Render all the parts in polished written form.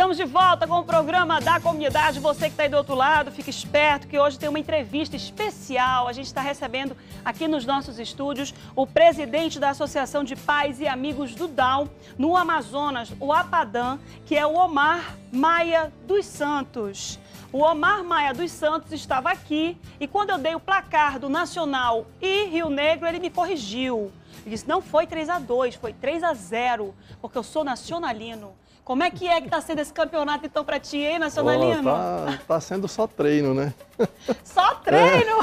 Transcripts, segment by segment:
Estamos de volta com o programa da comunidade. Você que está aí do outro lado, fique esperto que hoje tem uma entrevista especial. A gente está recebendo aqui nos nossos estúdios o presidente da Associação de Pais e Amigos do Down no Amazonas, o APADAN, que é o Omar Maia dos Santos. O Omar Maia dos Santos estava aqui e quando eu dei o placar do Nacional e Rio Negro, ele me corrigiu. Ele disse, não foi 3-2, foi 3-0, porque eu sou nacionalino. Como é que está sendo esse campeonato, então, para ti, hein, nacionalino? Tá sendo só treino, né? Só treino?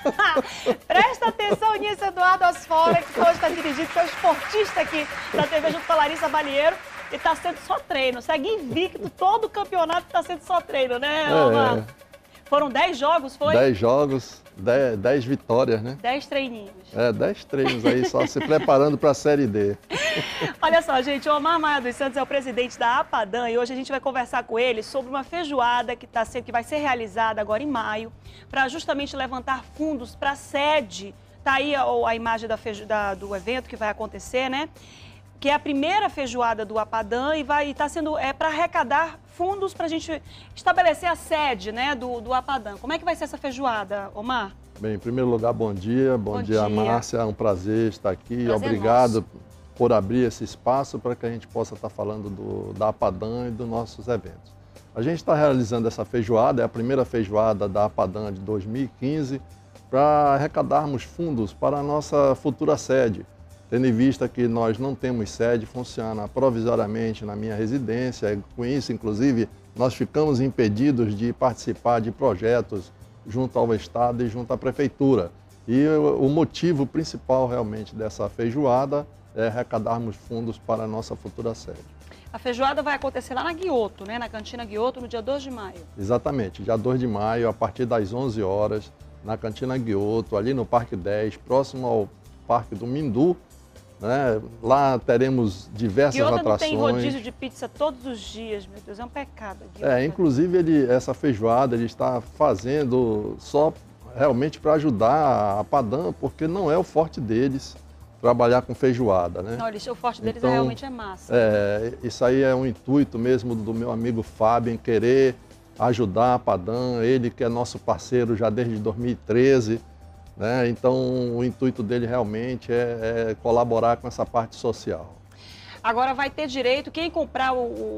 Presta atenção nisso, Eduardo Asfora, que hoje está dirigindo, que é o esportista aqui da TV junto com a Larissa Balieiro. E está sendo só treino. Segue invicto, todo o campeonato está sendo só treino, né, Omar? Foram 10 jogos, foi? 10 jogos, 10 vitórias, né? 10 treininhos. 10 treinos aí, só se preparando para a Série D. Olha só, gente, o Omar Maia dos Santos é o presidente da APADAN e hoje a gente vai conversar com ele sobre uma feijoada que vai ser realizada agora em maio, para justamente levantar fundos para a sede. Tá aí a imagem do evento que vai acontecer, né? Que é a primeira feijoada do APADAN e está sendo para arrecadar fundos para a gente estabelecer a sede, né, do APADAN. Como é que vai ser essa feijoada, Omar? Bem, em primeiro lugar, bom dia. Bom dia, Márcia. É um prazer estar aqui. Prazer Obrigado por abrir esse espaço para que a gente possa estar falando da APADAN e dos nossos eventos. A gente está realizando essa feijoada, é a primeira feijoada da APADAN de 2015, para arrecadarmos fundos para a nossa futura sede. Tendo em vista que nós não temos sede, funciona provisoriamente na minha residência. Com isso, inclusive, nós ficamos impedidos de participar de projetos junto ao Estado e junto à Prefeitura. E o motivo principal realmente dessa feijoada é arrecadarmos fundos para a nossa futura sede. A feijoada vai acontecer lá na Guioto, né? Na Cantina Guioto, no dia 2 de maio. Exatamente, dia 2 de maio, a partir das 11 horas, na Cantina Guioto, ali no Parque 10, próximo ao Parque do Mindu. Né? Lá teremos diversas atrações. Não tem rodízio de pizza todos os dias, meu Deus, é um pecado. Inclusive essa feijoada ele está fazendo só realmente para ajudar a APADAN, porque não é o forte deles trabalhar com feijoada, né? Não, o forte deles realmente é massa. Isso aí é um intuito mesmo do meu amigo Fábio em querer ajudar a APADAN, ele que é nosso parceiro já desde 2013. Né? Então, o intuito dele realmente é colaborar com essa parte social. Agora vai ter direito, quem comprar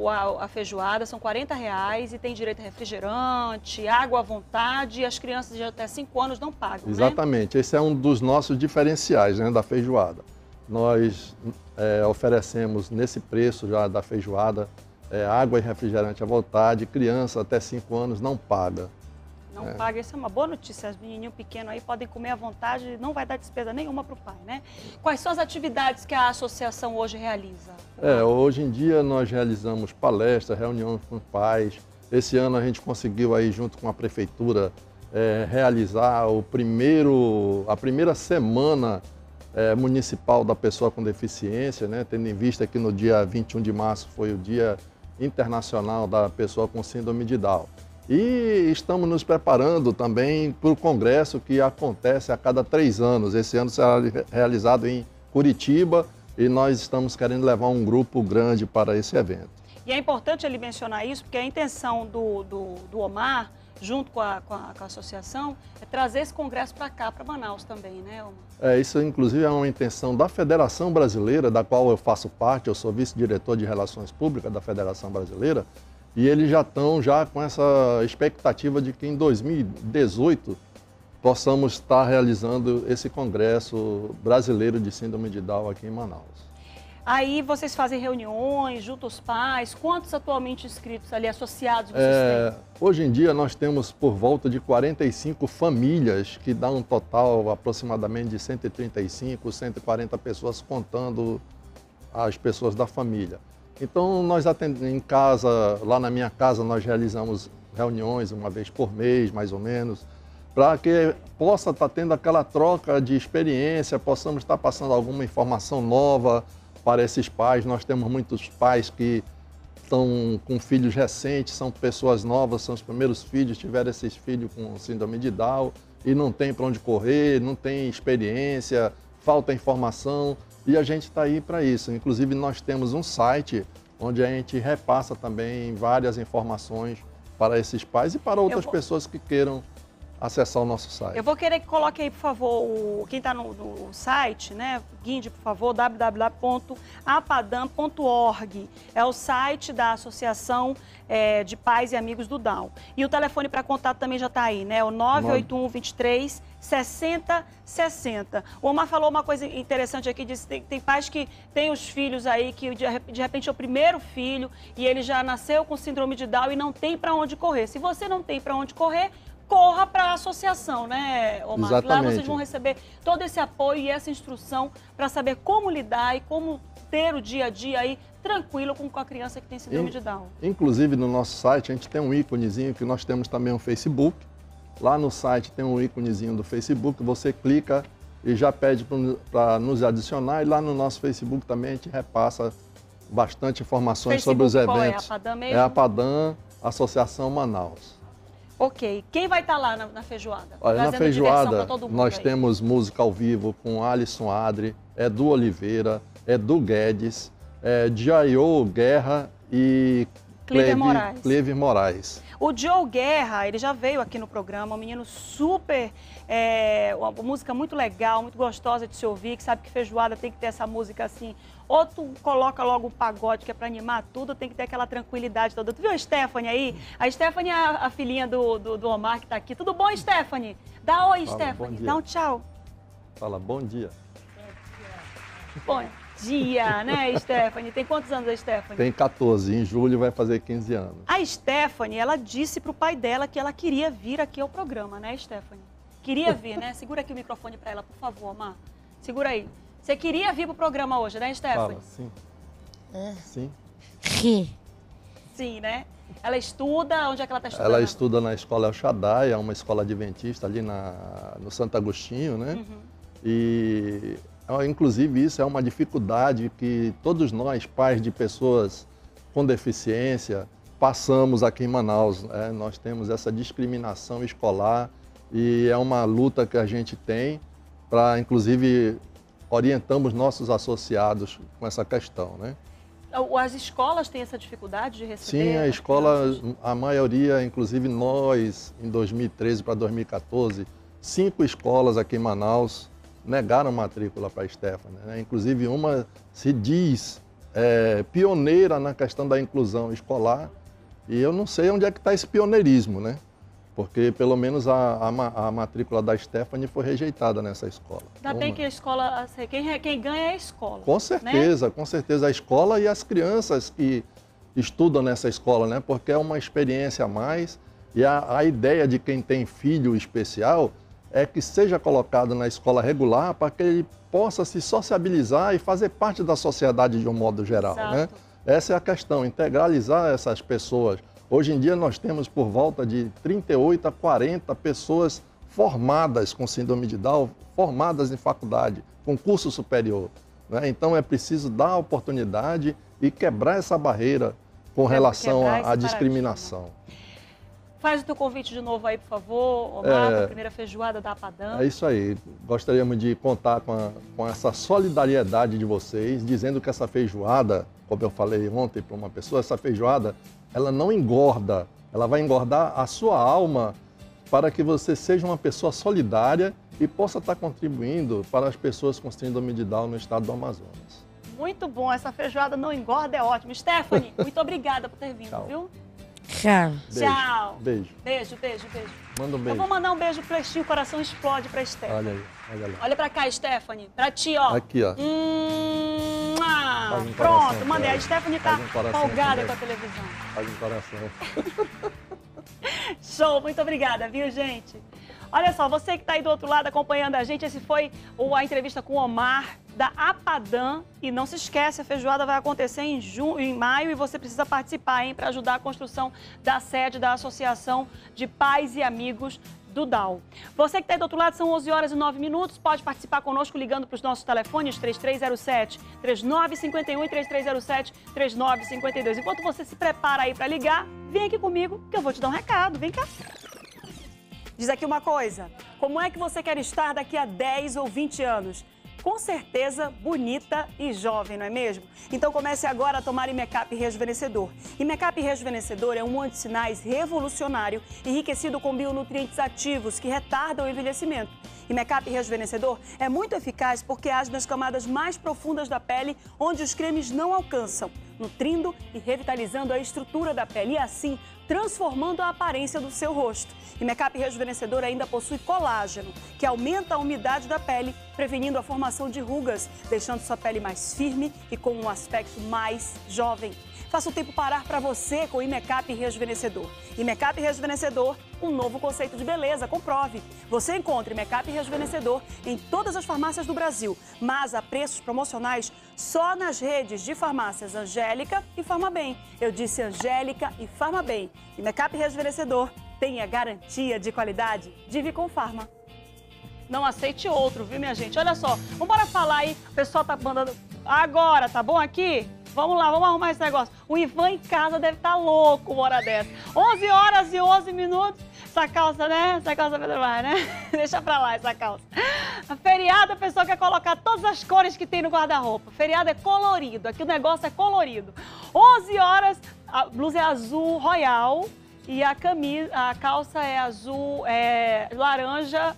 a feijoada são R$40 e tem direito a refrigerante, água à vontade e as crianças de até 5 anos não pagam, Exatamente, né? Esse é um dos nossos diferenciais, né, da feijoada. Nós oferecemos nesse preço já da feijoada água e refrigerante à vontade, criança até 5 anos não paga. Não paga, isso é uma boa notícia, os menininhos pequenos aí podem comer à vontade, não vai dar despesa nenhuma para o pai, né? Quais são as atividades que a associação hoje realiza? Hoje em dia nós realizamos palestras, reuniões com pais. Esse ano a gente conseguiu aí junto com a prefeitura realizar a primeira semana municipal da pessoa com deficiência, né? Tendo em vista que no dia 21 de março foi o Dia Internacional da Pessoa com Síndrome de Down. E estamos nos preparando também para o congresso que acontece a cada 3 anos. Esse ano será realizado em Curitiba e nós estamos querendo levar um grupo grande para esse evento. E é importante ele mencionar isso, porque a intenção do Omar, junto com a associação, é trazer esse congresso para cá, para Manaus também, né, Omar? Isso inclusive é uma intenção da Federação Brasileira, da qual eu faço parte, eu sou vice-diretor de Relações Públicas da Federação Brasileira, e eles já estão com essa expectativa de que em 2018 possamos estar realizando esse Congresso Brasileiro de Síndrome de Down aqui em Manaus. Aí vocês fazem reuniões junto aos pais, quantos atualmente inscritos ali, associados vocês têm? Hoje em dia nós temos por volta de 45 famílias, que dá um total aproximadamente de 135, 140 pessoas, contando as pessoas da família. Então, nós em casa, lá na minha casa, nós realizamos reuniões uma vez por mês, mais ou menos, para que possa estar tendo aquela troca de experiência, possamos estar passando alguma informação nova para esses pais. Nós temos muitos pais que estão com filhos recentes, são pessoas novas, são os primeiros filhos, tiveram esses filhos com síndrome de Down e não tem para onde correr, não tem experiência, falta informação. E a gente está aí para isso. Inclusive, nós temos um site onde a gente repassa também várias informações para esses pais e para outras pessoas que queiram acessar o nosso site. Eu vou querer que coloque aí, por favor, quem está no site, né? Guinde, por favor, www.apadam.org. É o site da Associação de Pais e Amigos do Down. E o telefone para contato também já está aí, né? O 981 23 60 60. O Omar falou uma coisa interessante aqui, disse que tem pais que têm os filhos aí, que de repente é o primeiro filho e ele já nasceu com síndrome de Down e não tem para onde correr. Se você não tem para onde correr, corra para a associação, né, Omar? Exatamente. Lá vocês vão receber todo esse apoio e essa instrução para saber como lidar e como ter o dia a dia aí tranquilo com a criança que tem síndrome de Down. Inclusive, no nosso site, a gente tem um íconezinho que nós temos também um Facebook. Lá no site tem um íconezinho do Facebook, você clica e já pede para nos adicionar. E lá no nosso Facebook também a gente repassa bastante informações sobre os eventos. É a Apadam mesmo? É a Apadam, Associação Manaus. Ok. Quem vai estar lá na feijoada? Olha, na feijoada nós aí. temos música ao vivo com Alisson Adri, Edu Oliveira, Edu Guedes, Jaiô Guerra e Clever Moraes. O Joe Guerra, ele já veio aqui no programa, um menino super, uma música muito legal, muito gostosa de se ouvir, que sabe que feijoada tem que ter essa música assim. Ou tu coloca logo um pagode que é para animar tudo, tem que ter aquela tranquilidade toda. Tu viu a Stephanie aí? A Stephanie é a filhinha do Omar que está aqui. Tudo bom, Stephanie? Dá oi, Stephanie. Dá um tchau. Fala, bom dia. Bom dia, né, Stephanie? Tem quantos anos a Stephanie? Tem 14, em julho vai fazer 15 anos. A Stephanie, ela disse pro pai dela que ela queria vir aqui ao programa, né, Stephanie? Queria vir, né? Segura aqui o microfone para ela, por favor, Omar. Segura aí. Você queria vir pro programa hoje, né, Stephanie? Fala, sim. Sim. Sim, né? Ela estuda, onde é que ela está estudando? Ela estuda na escola El Shaddai, é uma escola adventista ali no Santo Agostinho, né? Uhum. E, inclusive, isso é uma dificuldade que todos nós, pais de pessoas com deficiência, passamos aqui em Manaus. Né? Nós temos essa discriminação escolar e é uma luta que a gente tem para, inclusive, orientamos nossos associados com essa questão, né? As escolas têm essa dificuldade de receber? Sim, a escola, a maioria, inclusive nós, em 2013 para 2014, 5 escolas aqui em Manaus negaram matrícula para a Stephanie, né? Inclusive uma se diz pioneira na questão da inclusão escolar e eu não sei onde é que está esse pioneirismo, né? Porque pelo menos a matrícula da Stephanie foi rejeitada nessa escola. Ainda bem que a escola, quem ganha é a escola. Com certeza, né? Com certeza. A escola e as crianças que estudam nessa escola, né? Porque é uma experiência a mais e a ideia de quem tem filho especial é que seja colocado na escola regular para que ele possa se sociabilizar e fazer parte da sociedade de um modo geral, né? Essa é a questão, integralizar essas pessoas. Hoje em dia nós temos por volta de 38 a 40 pessoas formadas com síndrome de Down, formadas em faculdade, com curso superior, né? Então é preciso dar oportunidade e quebrar essa barreira com relação à discriminação. Faz o teu convite de novo aí, por favor, Omar, para a primeira feijoada da Apadam. É isso aí. Gostaríamos de contar com essa solidariedade de vocês, dizendo que essa feijoada, como eu falei ontem para uma pessoa, essa feijoada, ela não engorda, ela vai engordar a sua alma para que você seja uma pessoa solidária e possa estar contribuindo para as pessoas com síndrome de Down no estado do Amazonas. Muito bom, essa feijoada não engorda, é ótimo. Stephanie, muito obrigada por ter vindo, Tchau. viu? Tchau. Tchau. Beijo. Beijo. Manda um beijo. Eu vou mandar um beijo pra ti, o coração explode pra Stephanie. Olha aí, olha lá. Olha pra cá, Stephanie. Pra ti, ó. Aqui, ó. Pronto, coração, mandei. cara. A Stephanie tá empolgada com a televisão. Faz um coração. Show, muito obrigada, viu, gente? Olha só, você que está aí do outro lado acompanhando a gente, esse foi a entrevista com o Omar, da Apadam. E não se esquece, a feijoada vai acontecer em maio e você precisa participar, hein, para ajudar a construção da sede da Associação de Pais e Amigos do Down. Você que está aí do outro lado, são 11 horas e 9 minutos, pode participar conosco ligando para os nossos telefones 3307-3951 e 3307-3952. Enquanto você se prepara aí para ligar, vem aqui comigo que eu vou te dar um recado, vem cá. Diz aqui uma coisa, como é que você quer estar daqui a 10 ou 20 anos? com certeza bonita e jovem, não é mesmo? Então comece agora a tomar Imecap Rejuvenescedor. Imecap Rejuvenescedor é um antissinais revolucionário, enriquecido com bionutrientes ativos que retardam o envelhecimento. Imecap Rejuvenescedor é muito eficaz porque age nas camadas mais profundas da pele, onde os cremes não alcançam, nutrindo e revitalizando a estrutura da pele e assim transformando a aparência do seu rosto. Imecap Rejuvenescedor ainda possui colágeno, que aumenta a umidade da pele, prevenindo a formação de rugas, deixando sua pele mais firme e com um aspecto mais jovem. Faça o tempo parar para você com o Imecap Rejuvenescedor. Imecap Rejuvenescedor, um novo conceito de beleza, comprove. Você encontra Imecap Rejuvenescedor em todas as farmácias do Brasil, mas a preços promocionais só nas redes de farmácias Angélica e Farmabem. Eu disse Angélica e Farmabem. Imecap Rejuvenescedor tem a garantia de qualidade de Viconfarma. Não aceite outro, viu, minha gente? Olha só, vamos falar aí, o pessoal tá mandando agora, tá bom aqui? Vamos lá, vamos arrumar esse negócio. O Ivan em casa deve estar louco uma hora dessa. 11 horas e 11 minutos. Essa calça, né? Essa calça Pedro Mar, né? Deixa pra lá essa calça. A feriado, a pessoa quer colocar todas as cores que tem no guarda-roupa. Feriado é colorido, aqui o negócio é colorido. 11 horas, a blusa é azul royal e a camisa, a calça é azul, laranja.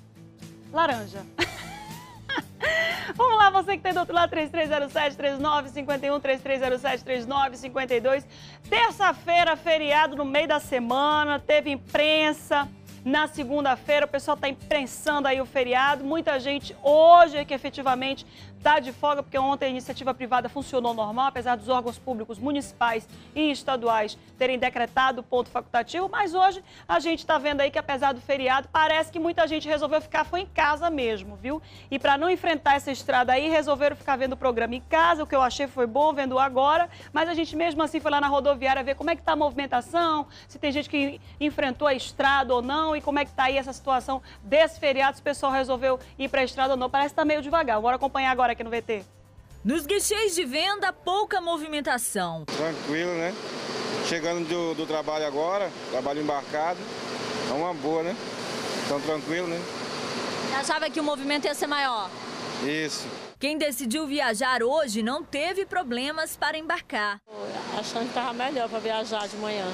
Vamos lá, você que está do outro lado, 3307-3951, 3307-3952. Terça-feira, feriado no meio da semana, teve imprensa. Na segunda-feira, o pessoal está imprensando aí o feriado. Muita gente hoje que efetivamente está de folga, porque ontem a iniciativa privada funcionou normal, apesar dos órgãos públicos municipais e estaduais terem decretado ponto facultativo. Mas hoje a gente está vendo aí que, apesar do feriado, parece que muita gente resolveu foi em casa mesmo, viu? E para não enfrentar essa estrada aí, resolveram ficar vendo o programa em casa, o que eu achei foi bom, vendo agora. Mas a gente mesmo assim foi lá na rodoviária ver como é que está a movimentação, se tem gente que enfrentou a estrada ou não, e como é que está aí essa situação desse feriado, se o pessoal resolveu ir para a estrada ou não. Parece que está meio devagar. Bora acompanhar agora aqui no VT. Nos guichês de venda, pouca movimentação. Tranquilo, né? Chegando do trabalho agora, trabalho embarcado. É uma boa, né? Então tranquilo, né? Você achava que o movimento ia ser maior? Isso. Quem decidiu viajar hoje não teve problemas para embarcar. Achando que estava melhor para viajar de manhã.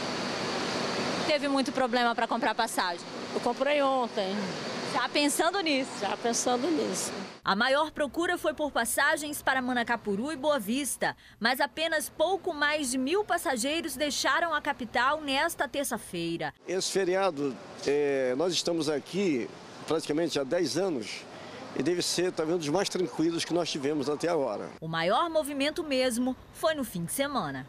Teve muito problema para comprar passagem? Eu comprei ontem. Já pensando nisso? Já pensando nisso. A maior procura foi por passagens para Manacapuru e Boa Vista, mas apenas pouco mais de 1.000 passageiros deixaram a capital nesta terça-feira. Esse feriado, nós estamos aqui praticamente há 10 anos e deve ser talvez um dos mais tranquilos que nós tivemos até agora. O maior movimento mesmo foi no fim de semana.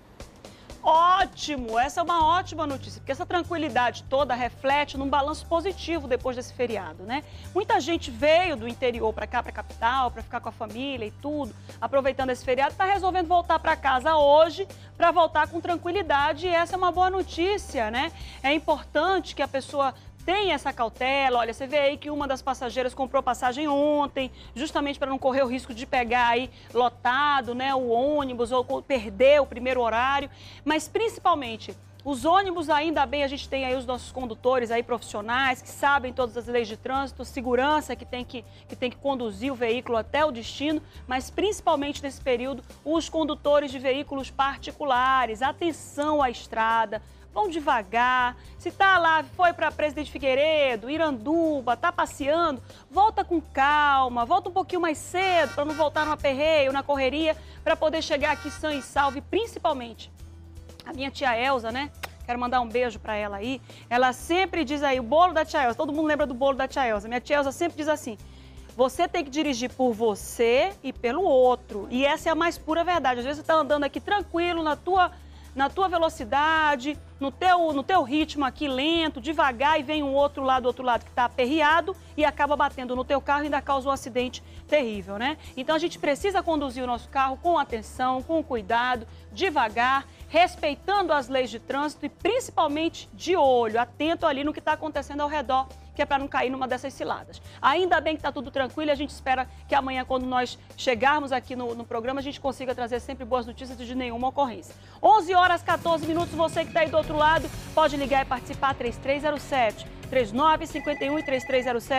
Ótimo! Essa é uma ótima notícia, porque essa tranquilidade toda reflete num balanço positivo depois desse feriado, né? Muita gente veio do interior para cá, para a capital, para ficar com a família e tudo, aproveitando esse feriado, está resolvendo voltar para casa hoje para voltar com tranquilidade, e essa é uma boa notícia, né? É importante que a pessoa tem essa cautela. Olha, você vê aí que uma das passageiras comprou passagem ontem, justamente para não correr o risco de pegar aí lotado, né, o ônibus ou perder o primeiro horário. Mas principalmente os ônibus, ainda bem, a gente tem aí os nossos condutores aí profissionais que sabem todas as leis de trânsito, segurança que tem que conduzir o veículo até o destino, mas principalmente nesse período os condutores de veículos particulares. Atenção à estrada. Vão devagar. Se tá lá, foi para Presidente Figueiredo, Iranduba, tá passeando, volta com calma, volta um pouquinho mais cedo para não voltar no aperreio, na correria, para poder chegar aqui sã e salvo. E principalmente a minha tia Elza, né? Quero mandar um beijo para ela aí. Ela sempre diz aí, o bolo da tia Elza, todo mundo lembra do bolo da tia Elza. Minha tia Elza sempre diz assim: você tem que dirigir por você e pelo outro. E essa é a mais pura verdade. Às vezes você tá andando aqui tranquilo na tua velocidade, no teu ritmo aqui lento, devagar, e vem um outro lado que está aperreado e acaba batendo no teu carro e ainda causa um acidente terrível, né? Então a gente precisa conduzir o nosso carro com atenção, com cuidado, devagar, respeitando as leis de trânsito e principalmente de olho, atento ali no que está acontecendo ao redor, que é para não cair numa dessas ciladas. Ainda bem que está tudo tranquilo, e a gente espera que amanhã, quando nós chegarmos aqui no programa, a gente consiga trazer sempre boas notícias de nenhuma ocorrência. 11 horas 14 minutos, você que está aí do outro lado, pode ligar e participar, 3307-3951 e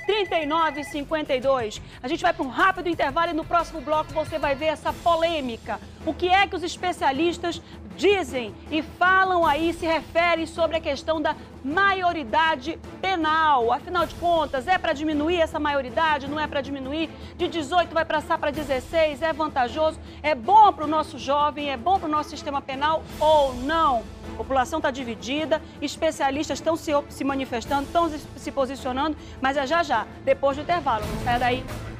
39,52. A gente vai para um rápido intervalo e no próximo bloco você vai ver essa polêmica. O que é que os especialistas dizem e falam aí, se referem sobre a questão da maioridade penal. Afinal de contas, é para diminuir essa maioridade? Não é para diminuir? De 18 vai passar para 16? É vantajoso? É bom para o nosso jovem? É bom para o nosso sistema penal ou não? A população está dividida, especialistas estão se manifestando, estão se posicionando, mas é já, depois do intervalo. Não sai daí.